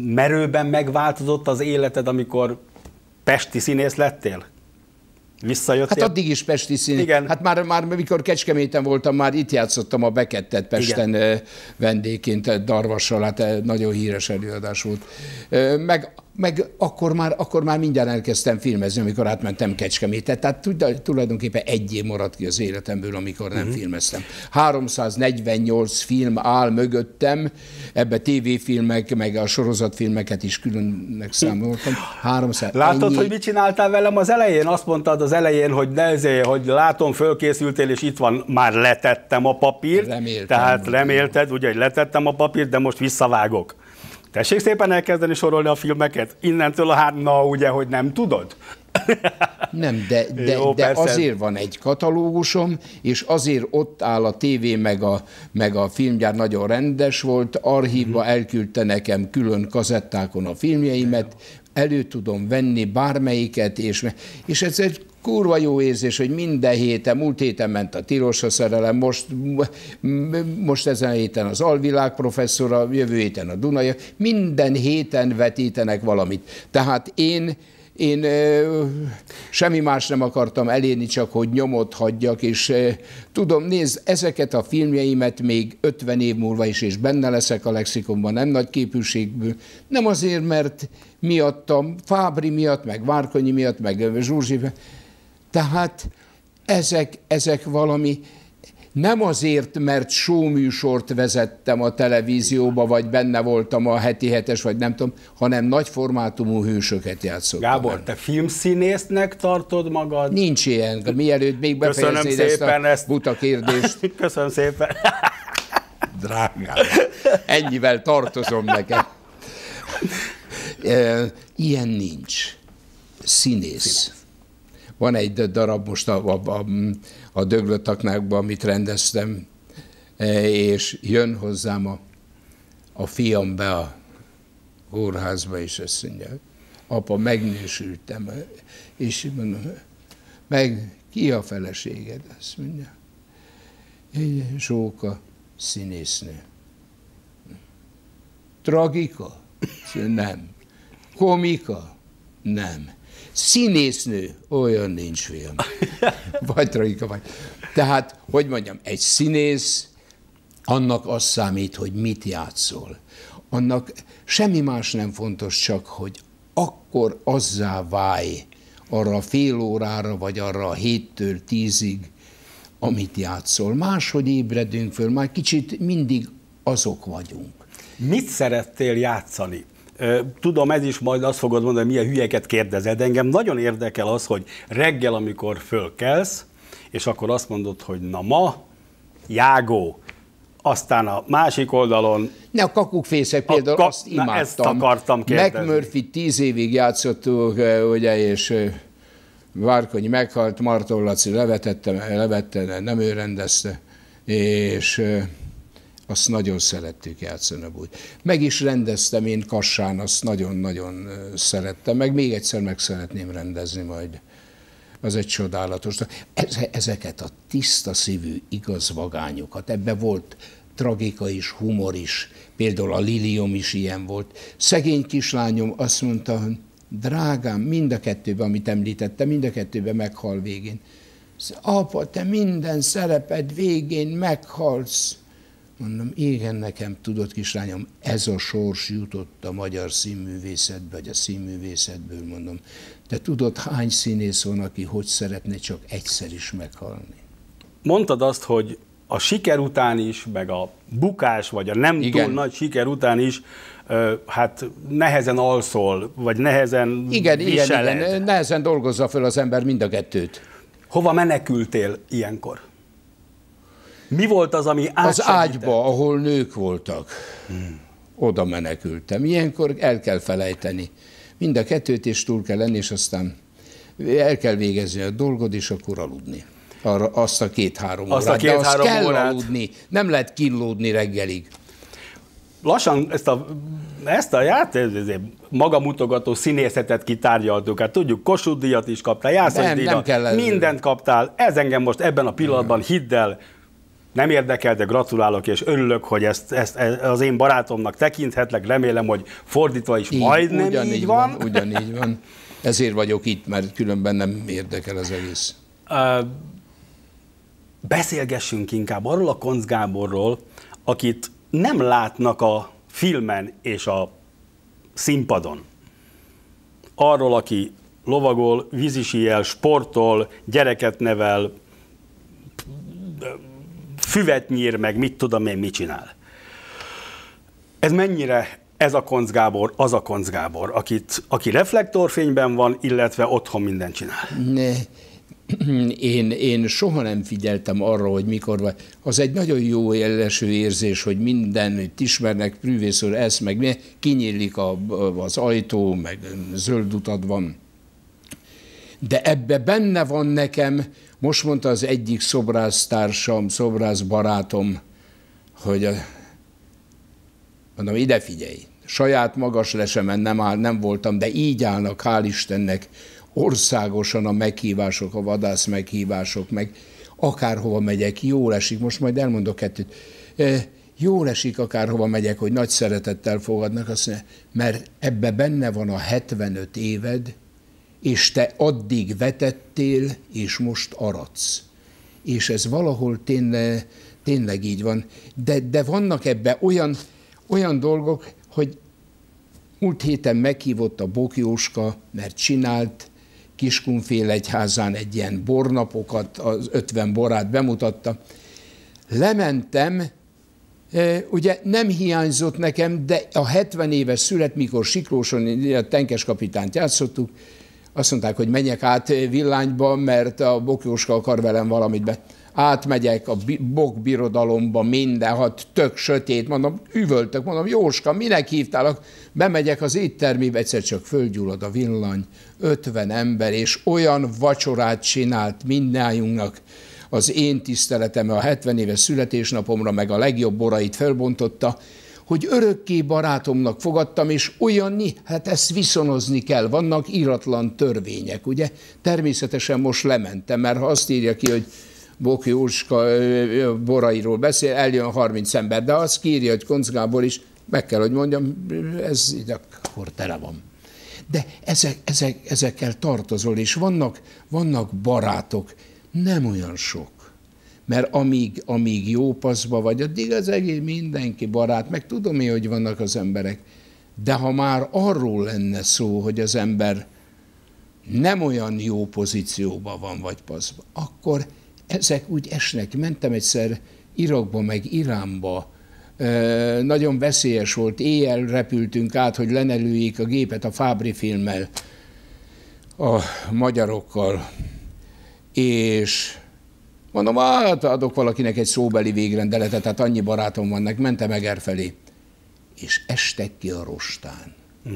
merőben megváltozott az életed, amikor pesti színész lettél? Visszajöttél? Hát addig is pesti színész. Igen. Hát már mikor Kecskeméten voltam, már itt játszottam a Bekettet Pesten vendégként, Darvassal, hát nagyon híres előadás volt. Meg akkor már mindjárt elkezdtem filmezni, amikor átmentem Kecskemétet. Tehát tulajdonképpen egy év maradt ki az életemből, amikor nem filmeztem. 348 film áll mögöttem, ebbe tévéfilmek, meg a sorozatfilmeket is különnek számoltam. 300, látod, ennyi... hogy mit csináltál velem az elején? Azt mondtad az elején, hogy hogy látom, fölkészültél, és itt van, már letettem a papírt. Remélted, ugye, hogy letettem a papírt, de most visszavágok. Tessék szépen elkezdeni sorolni a filmeket? Innentől ugye, hogy nem tudod? Nem, de azért van egy katalógusom, és azért ott áll a tévé, meg a filmgyár nagyon rendes volt, archívba elküldte nekem külön kazettákon a filmjeimet, elő tudom venni bármelyiket, és ez egy kurva jó érzés, hogy minden héten, múlt héten ment a Tilos a szerelem, most ezen a héten az Alvilág professzora, jövő héten a Dunai, minden héten vetítenek valamit. Tehát én semmi más nem akartam elérni, csak hogy nyomot hagyjak, és tudom, nézd, ezeket a filmjeimet még 50 év múlva is, és benne leszek a lexikonban, nem nagy képűségből, nem azért, mert miattam, Fábri miatt, meg Várkonyi miatt, meg Zsuzsi, tehát ezek valami, nem azért, mert showműsort vezettem a televízióba, vagy benne voltam a heti hetes, vagy nem tudom, hanem nagy formátumú hősöket játszottam. Gábor, te filmszínésznek tartod magad? Nincs ilyen. Mielőtt még befejeznéd ezt a buta kérdést. Köszönöm szépen. Drágám, ennyivel tartozom neked. Ilyen nincs. Színész. Van egy darab most a Döglötaknákban, amit rendeztem, és jön hozzám a fiam be a kórházba, és azt mondja, apa, megnősültem, és mondom, meg ki a feleséged? Azt mondja, Zsóka, színésznő. Tragika? Nem. Komika? Nem. Színésznő, olyan nincs, fiam. Vagy tragika, vagy. Tehát, hogy mondjam, egy színész, annak az számít, hogy mit játszol. Annak semmi más nem fontos, csak hogy akkor azzá válj arra a fél órára, vagy arra a 7-től 10-ig, amit játszol. Máshogy ébredünk föl, már kicsit mindig azok vagyunk. Mit szerettél játszani? Tudom, ez is majd azt fogod mondani, hogy milyen hülyeket kérdezed, de engem nagyon érdekel az, hogy reggel, amikor fölkelsz, és akkor azt mondod, hogy na ma, Jágó, aztán a másik oldalon... Ne, a Kakukfészek például azt imádtam. Ezt akartam kérdezni. McMurphy 10 évig játszottuk, ugye, és Várkonyi meghalt, Marton Laci levette, nem ő rendezte, és... azt nagyon szerettük játszani a bújt. Meg is rendeztem én Kassán, azt nagyon-nagyon szerettem, meg még egyszer meg szeretném rendezni majd. Az egy csodálatos. Ezeket a tiszta szívű igazvagányokat, ebbe volt tragika is, humor is, például a Lilium is ilyen volt. Szegény kislányom azt mondta, hogy drágám, mind a kettőben, amit említettem, mind a kettőben meghal végén. Apa, te minden szereped végén meghalsz. Mondom, igen, nekem tudod, kislányom, ez a sors jutott a magyar színművészetbe, vagy a színművészetből, mondom. Te tudod, hány színész van, aki hogy szeretne csak egyszer is meghalni? Mondtad azt, hogy a siker után is, meg a bukás, vagy a nem túl nagy siker után is, hát nehezen alszol, vagy nehezen viseled. Igen, nehezen dolgozza föl az ember mind a kettőt. Hova menekültél ilyenkor? Mi volt az, ami átsegített? Az ágyba, ahol nők voltak. Oda menekültem. Ilyenkor el kell felejteni. Mind a kettőt is túl kell lenni, és aztán el kell végezni a dolgod, és akkor aludni. Azt a 2-3 órát. De azt kell aludni. Nem lehet kínlódni reggelig. Lassan ezt a magamutogató színészetet kitárgyaltuk. Hát tudjuk, Kossuth-díjat is kaptál, Jászai-díjat, mindent kaptál. Ez engem most ebben a pillanatban, hidd el, Nem érdekel, de gratulálok, és örülök, hogy ezt az én barátomnak tekinthetlek, remélem, hogy fordítva is majdnem így van. Ugyanígy van. Ezért vagyok itt, mert különben nem érdekel az egész. Beszélgessünk inkább arról a Koncz Gáborról, akit nem látnak a filmen és a színpadon. Arról, aki lovagol, vízisíjel, sportol, gyereket nevel, füvet nyír, meg mit tudom én, mit csinál. Ez mennyire ez a Koncz Gábor, az a Koncz Gábor, aki reflektorfényben van, illetve otthon mindent csinál? Én soha nem figyeltem arra, hogy mikor van. Az egy nagyon jó jeleső érzés, hogy mindenütt ismernek, prűvész úr, ez, meg kinyílik az ajtó, meg zöld utad van. De ebbe benne van nekem, most mondta az egyik szobrásztársam, szobrászbarátom, hogy mondom, ide figyelj, saját magas lesemen nem voltam, de így állnak, hál' Istennek, országosan a meghívások, a vadász meghívások, meg akárhova megyek, jól esik, most majd elmondok kettőt, jól esik akárhova megyek, hogy nagy szeretettel fogadnak, azt mondja, mert ebbe benne van a 75 éved, és te addig vetettél, és most aradsz. És ez valahol tényleg így van. De vannak ebben olyan dolgok, hogy múlt héten meghívott a Bok Jóska, mert csinált Kiskunfélegyházán egy ilyen bornapokat, az 50 borát bemutatta. Lementem, ugye nem hiányzott nekem, de a 70 éves szület, mikor Siklóson a Tenkes kapitányt játszottuk, azt mondták, hogy menjek át Villányba, mert a Bok Jóska akar velem valamit be. Átmegyek a Bok birodalomba, mindenhat tök sötét, mondom, üvöltök, mondom, Jóska, minek hívtálak? Bemegyek az éttermébe, egyszer csak fölgyullad a villany, 50 ember, és olyan vacsorát csinált mindnyájunknak, az én tiszteletem a 70 éves születésnapomra, meg a legjobb borait felbontotta, hogy örökké barátomnak fogadtam, és hát ezt viszonozni kell, vannak íratlan törvények, ugye? Természetesen most lementem, mert ha azt írja ki, hogy Bok Jóska borairól beszél, eljön 30 ember, de azt írja, hogy Koncz Gábor is, meg kell, hogy mondjam, ez akkor tele van. De ezekkel tartozol, és vannak barátok, nem olyan sok. Mert amíg jó paszba vagy, addig az egész mindenki barát, meg tudom én, hogy vannak az emberek. De ha már arról lenne szó, hogy az ember nem olyan jó pozícióban van, vagy paszba, akkor ezek úgy esnek. Mentem egyszer Irakba, meg Iránba, nagyon veszélyes volt, éjjel repültünk át, hogy lenelőjék a gépet a Fábri filmmel, a magyarokkal, és mondom, hát adok valakinek egy szóbeli végrendeletet, hát annyi barátom vannak, mentem Eger felé, és estek ki a rostán.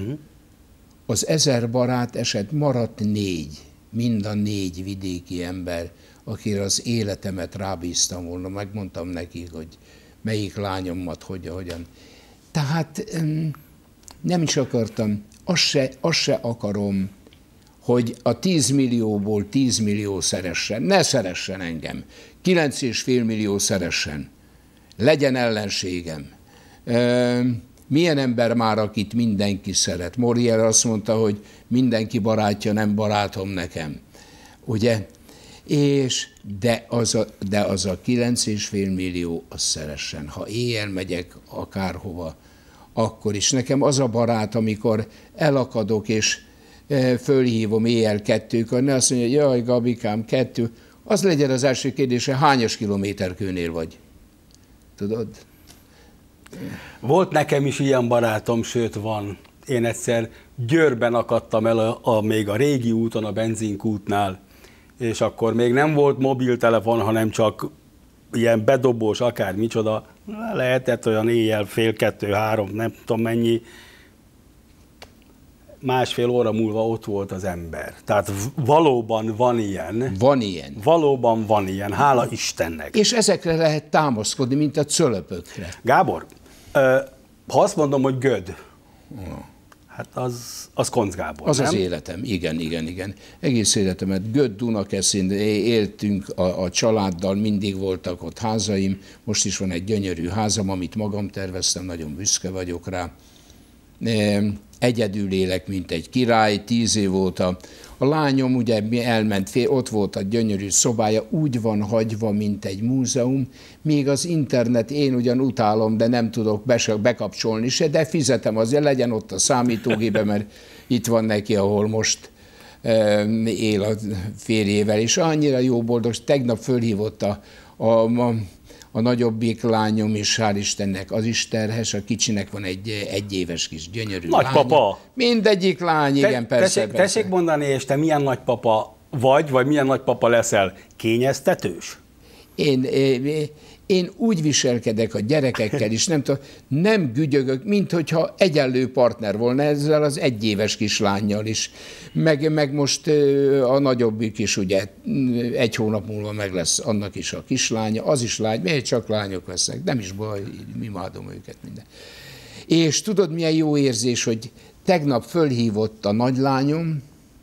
Az 1000 barát eset, maradt 4, mind a 4 vidéki ember, akire az életemet rábíztam volna, megmondtam nekik, hogy melyik lányomat, hogyan. Tehát nem is akartam, azt se akarom, hogy a 10 millióból 10 millió szeressen. Ne szeressen engem. 9,5 millió szeressen. Legyen ellenségem. Milyen ember már, akit mindenki szeret? Morier azt mondta, hogy mindenki barátja, nem barátom nekem. Ugye? De az a 9,5 millió, az szeressen. Ha éjjel megyek akárhova, akkor is. Nekem az a barát, amikor elakadok, és fölhívom éjjel 2-kor, ne azt mondja, jaj, Gabikám, 2, az legyen az első kérdése, hányas kilométerkőnél vagy? Tudod? Volt nekem is ilyen barátom, sőt van. Én egyszer Győrben akadtam el még a régi úton, a benzinkútnál, és akkor még nem volt mobiltelefon, hanem csak ilyen bedobós, akár micsoda. Lehetett olyan éjjel 1:30-3, nem tudom mennyi. 1,5 óra múlva ott volt az ember. Tehát valóban van ilyen. Van ilyen. Valóban van ilyen, hála Istennek. És ezekre lehet támaszkodni, mint a cölöpökre. Gábor, ha azt mondom, hogy göd, Hát az Koncz Gábor, az nem? Az életem, igen. Egész életemet Göt-Dunakeszin éltünk a családdal, mindig voltak ott házaim, most is van egy gyönyörű házam, amit magam terveztem, nagyon büszke vagyok rá. Egyedül élek, mint egy király, 10 év óta. A lányom ugye elment, ott volt a gyönyörű szobája, úgy van hagyva, mint egy múzeum. Még az internet, én ugyan utálom, de nem tudok bekapcsolni se, de fizetem azért, legyen ott a számítógépe, mert itt van neki, ahol most él a férjével, és annyira jó boldog, tegnap fölhívott a nagyobbik lányom, és hál' Istennek az is terhes, a kicsinek van egy egyéves kis gyönyörű nagypapa. lánya. Mindegyik lány, igen, persze. Tessék mondani, és te milyen nagypapa vagy milyen nagypapa leszel? Kényeztetős? Én úgy viselkedek a gyerekekkel is, nem gügyögök, mint hogyha egyenlő partner volna ezzel az egyéves kislánnyal is. Meg most a nagyobbik is, ugye, 1 hónap múlva meg lesz annak is a kislánya, az is lány, miért csak lányok lesznek, nem is baj, imádom őket minden. És tudod, milyen jó érzés, hogy tegnap fölhívott a nagylányom,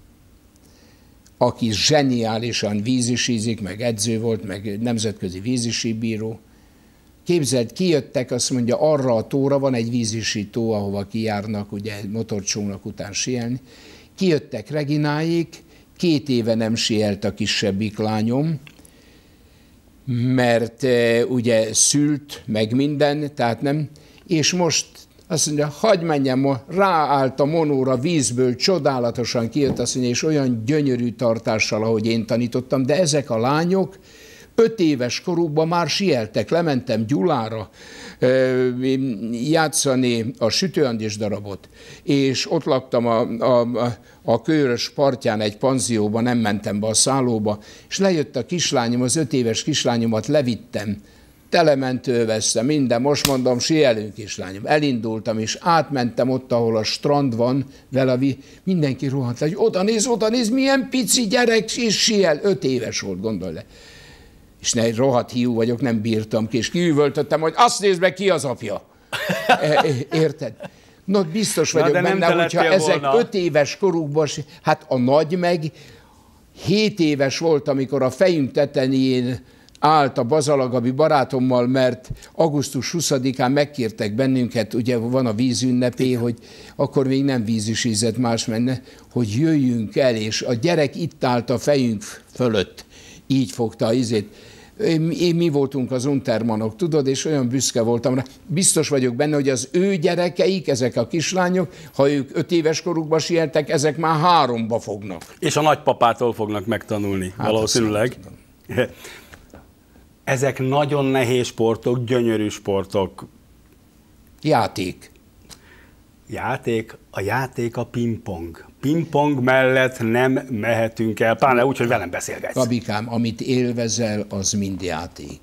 aki zseniálisan vízisízik, meg edző volt, meg nemzetközi vízisíbíró. Képzeld, kijöttek, azt mondja, arra a tóra, van egy vízisító, ahova kijárnak, ugye motorcsónak után síelni. Kijöttek Regináék, 2 éve nem sielt a kisebbik lányom, mert ugye szült, meg minden, tehát nem, és most azt mondja, hagyj menjem, ráállt a monóra vízből, csodálatosan kijött, azt mondja, és olyan gyönyörű tartással, ahogy én tanítottam, de ezek a lányok 5 éves korukban már sieltek, lementem Gyulára játszani a Sütőandis darabot, és ott laktam a Kőrös partján egy panzióban, nem mentem be a szállóba, és lejött a kislányom, az 5 éves kislányomat levittem, telementőveztem, minden, most mondom, sielünk kislányom. Elindultam, és átmentem ott, ahol a strand van, vele mindenki rohant, hogy oda néz, milyen pici gyerek, és siel, 5 éves volt, gondolj le. És rohadt hiú vagyok, nem bírtam ki, és kiüvöltöttem, hogy azt nézd meg, ki az apja. Érted? No, biztos vagyok benne, hogyha ezek 5 éves korukban, hát a nagy meg 7 éves volt, amikor a fejünk tetején állt a Bazalagabi barátommal, mert augusztus 20-án megkértek bennünket, ugye van a vízünnepé, hogy akkor még nem vízisízett más menne, hogy jöjjünk el, és a gyerek itt állt a fejünk fölött, így fogta a izét. Mi voltunk az untermanok, tudod, és olyan büszke voltam rá. Biztos vagyok benne, hogy az ő gyerekeik, ezek a kislányok, ha ők 5 éves korukba sieltek, ezek már 3-ba fognak. És a nagypapától fognak megtanulni, hát valószínűleg. Ezek nagyon nehéz sportok, gyönyörű sportok. Játék. A játék a pingpong. Pingpong mellett nem mehetünk el, pláne úgy, hogy velem beszélgetsz. Gabikám, amit élvezel, az mind játék.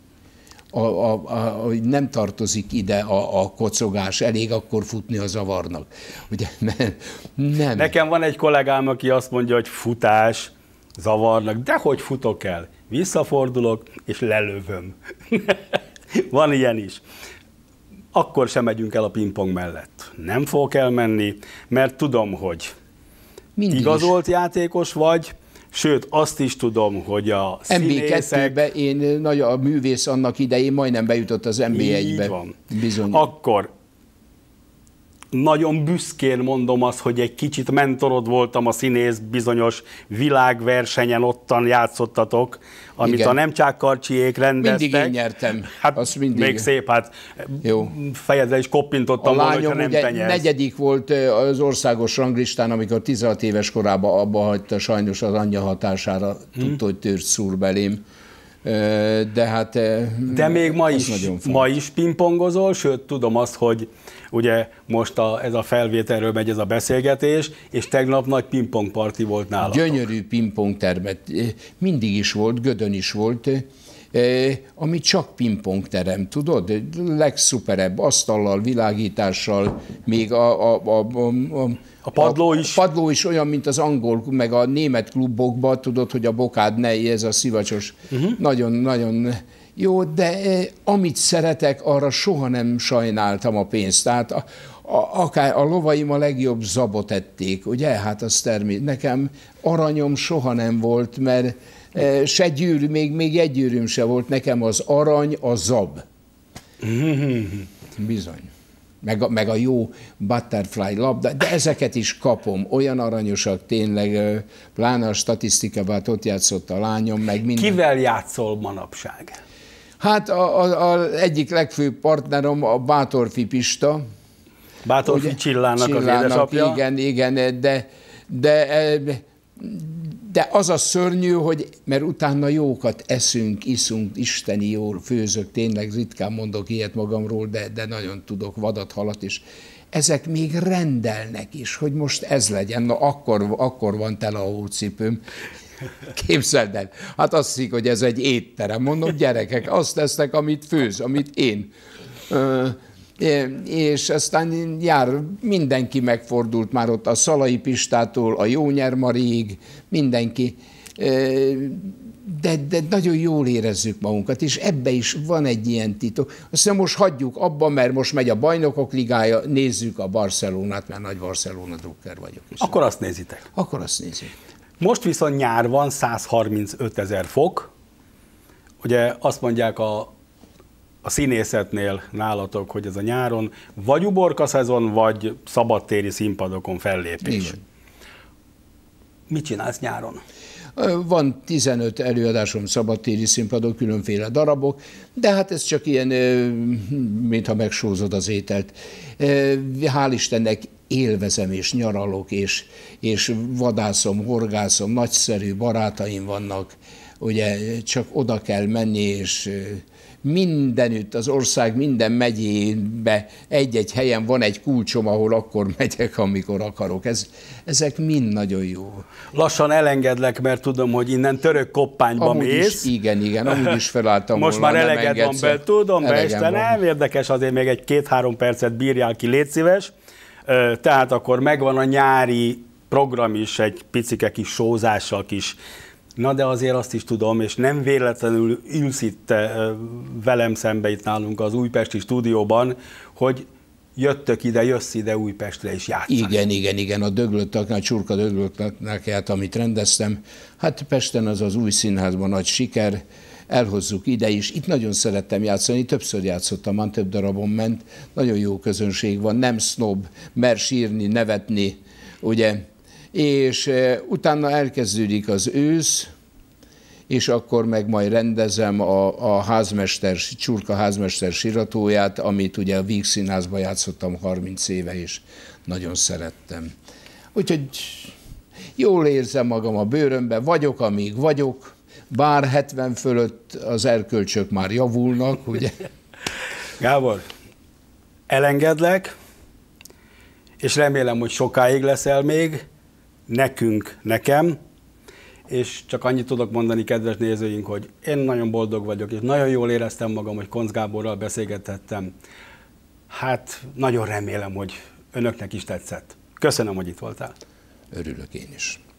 Nem tartozik ide a kocogás, elég akkor futni a zavarnak. Ugye, nem. Nekem van egy kollégám, aki azt mondja, hogy futás zavarnak, de hogy futok el? Visszafordulok, és lelövöm. Van ilyen is. Akkor sem megyünk el a pingpong mellett. Nem fogok elmenni, mert tudom, hogy mindig igazolt játékos vagy, sőt, azt is tudom, hogy a színészek... MB2-be én nagy a művész annak idején, majdnem bejutott az MB1-be. Így van. Bizony. Akkor nagyon büszkén mondom azt, hogy egy kicsit mentorod voltam a színész bizonyos világversenyen, ottan játszottatok, amit igen. A Nemcság-Karcsiék rendeztek. Mindig én nyertem. Hát azt mindig. Még szép, hát jó. Fejedre is koppintottam volna, hogyha nem tenyersz. 4. volt az országos ranglistán, amikor 16 éves korában abba hagyta, sajnos az anyja hatására tudta, hogy tört szúr belém. De hát de még ma is pingpongozol, sőt tudom azt, hogy ugye most ez a felvételről megy ez a beszélgetés, és tegnap nagy pingpongparti volt nálatok. Gyönyörű pingpongtermet mindig is volt, Gödön is volt, ami csak pingpongterem, tudod? Legszuperebb, asztallal, világítással, még a padló is. A padló is olyan, mint az angol, meg a német klubokban, tudod, hogy a bokád ne, ez a szivacsos. Nagyon jó, de amit szeretek, arra soha nem sajnáltam a pénzt. Tehát akár a lovaim a legjobb zabot ették, ugye? Hát az nekem aranyom soha nem volt, mert se gyűrű, még egy gyűrűm se volt, nekem az arany, a zab. Bizony. Meg a jó butterfly labda, de ezeket is kapom, olyan aranyosak tényleg, pláne a statisztikában ott játszott a lányom, meg minden. Kivel játszol manapság? Hát az egyik legfőbb partnerom a Bátorfi Pista. Bátorfi ugye, Csillának az édesapja. Igen, de az a szörnyű, hogy mert utána jókat eszünk, iszunk, isteni jól főzök, tényleg ritkán mondok ilyet magamról, de nagyon tudok vadat, halat is. Ezek még rendelnek is, hogy most ez legyen, na akkor van tele a hócipőm. Képzeld el, hát azt hiszik, hogy ez egy étterem. Mondom, gyerekek, azt tesznek, amit főz, amit én. És aztán mindenki megfordult már ott a Szalai Pistától, a Jónyer Mariig, mindenki. De nagyon jól érezzük magunkat, és ebbe is van egy ilyen titok. Aztán most hagyjuk abba, mert most megy a Bajnokok Ligája, nézzük a Barcelonát, mert nagy Barcelona drukker vagyok. Akkor azt nézitek? Akkor azt nézzük. Most viszont nyár van, 135 000 fok. Ugye azt mondják a színészetnél nálatok, hogy ez a nyáron vagy uborka szezon, vagy szabadtéri színpadokon fellépés. Igen. Mit csinálsz nyáron? Van 15 előadásom szabadtéri színpadon, különféle darabok, de hát ez csak ilyen, mintha megsózod az ételt. Hál' Istennek élvezem és nyaralok, és vadászom, horgászom, nagyszerű barátaim vannak, ugye csak oda kell menni, és mindenütt, az ország minden megyébe egy-egy helyen van egy kulcsom, ahol akkor megyek, amikor akarok. Ezek mind nagyon jó. Lassan elengedlek, mert tudom, hogy innen török koppányba mész. Igen, amúgy is felálltam most volna. Most már eleged van be, tudom, de nem érdekes, azért még egy 2-3 percet bírjál ki, légy szíves. Tehát akkor megvan a nyári program is, egy picike kis sózással kis. Na de azért azt is tudom, és nem véletlenül ülsz itt velem szembe itt nálunk az újpesti stúdióban, hogy jössz ide Újpestre is játszani. Igen, a Döglöttaknál, Csurka Döglöttaknál, amit rendeztem, hát Pesten az új színházban nagy siker, elhozzuk ide is. Itt nagyon szerettem játszani, többször játszottam, már több darabon ment, nagyon jó közönség van, nem sznob, mer sírni, nevetni, ugye, és utána elkezdődik az ősz, és akkor meg majd rendezem a házmester, Csurka házmester síratóját, amit ugye a Víg Színházban játszottam 30 éve, és nagyon szerettem. Úgyhogy jól érzem magam a bőrömben, vagyok, amíg vagyok, bár 70 fölött az erkölcsök már javulnak, ugye? Gábor, elengedlek, és remélem, hogy sokáig leszel még, nekem, és csak annyit tudok mondani, kedves nézőink, hogy én nagyon boldog vagyok, és nagyon jól éreztem magam, hogy Koncz Gáborral beszélgethettem. Hát nagyon remélem, hogy önöknek is tetszett. Köszönöm, hogy itt voltál. Örülök én is.